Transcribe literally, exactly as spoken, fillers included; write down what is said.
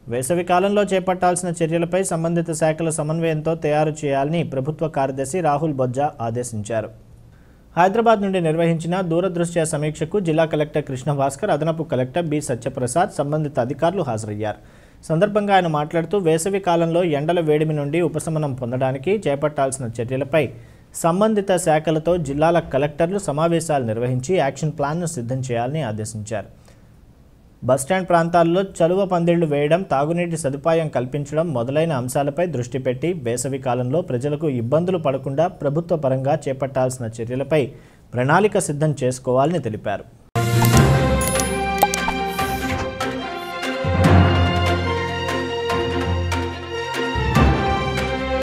వేసవి కాలంలో చేపట్టాల్సిన చర్యలపై సంబంధిత శాఖల సమన్వయంతో తయారు చేయాలని ప్రభుత్వ కార్యదర్శి రాహుల్ బొజ్జా ఆదేశించారు. హైదరాబాద్ నుండి నిర్వహించిన దూరదృష్ట్య సమీక్షకు జిల్లా కలెక్టర్ కృష్ణ భాస్కర్, అదనపు కలెక్టర్ బి సత్యప్రసాద్, సంబంధిత అధికారులు హాజరయ్యారు. సందర్భంగా ఆయన మాట్లాడుతూ వేసవి కాలంలో ఎండల వేడిమి నుండి ఉపశమనం పొందడానికి చేపట్టాల్సిన చర్యలపై సంబంధిత శాఖలతో జిల్లాల కలెక్టర్లు సమావేశాలు నిర్వహించి యాక్షన్ ప్లాన్ను సిద్ధం చేయాలని ఆదేశించారు. బస్టాండ్ ప్రాంతాల్లో చలువ పందిళ్లు వేయడం, తాగునీటి సదుపాయం కల్పించడం మొదలైన అంశాలపై దృష్టి పెట్టి వేసవి కాలంలో ప్రజలకు ఇబ్బందులు పడకుండా ప్రభుత్వ పరంగా చేపట్టాల్సిన చర్యలపై ప్రణాళిక సిద్ధం చేసుకోవాలని తెలిపారు.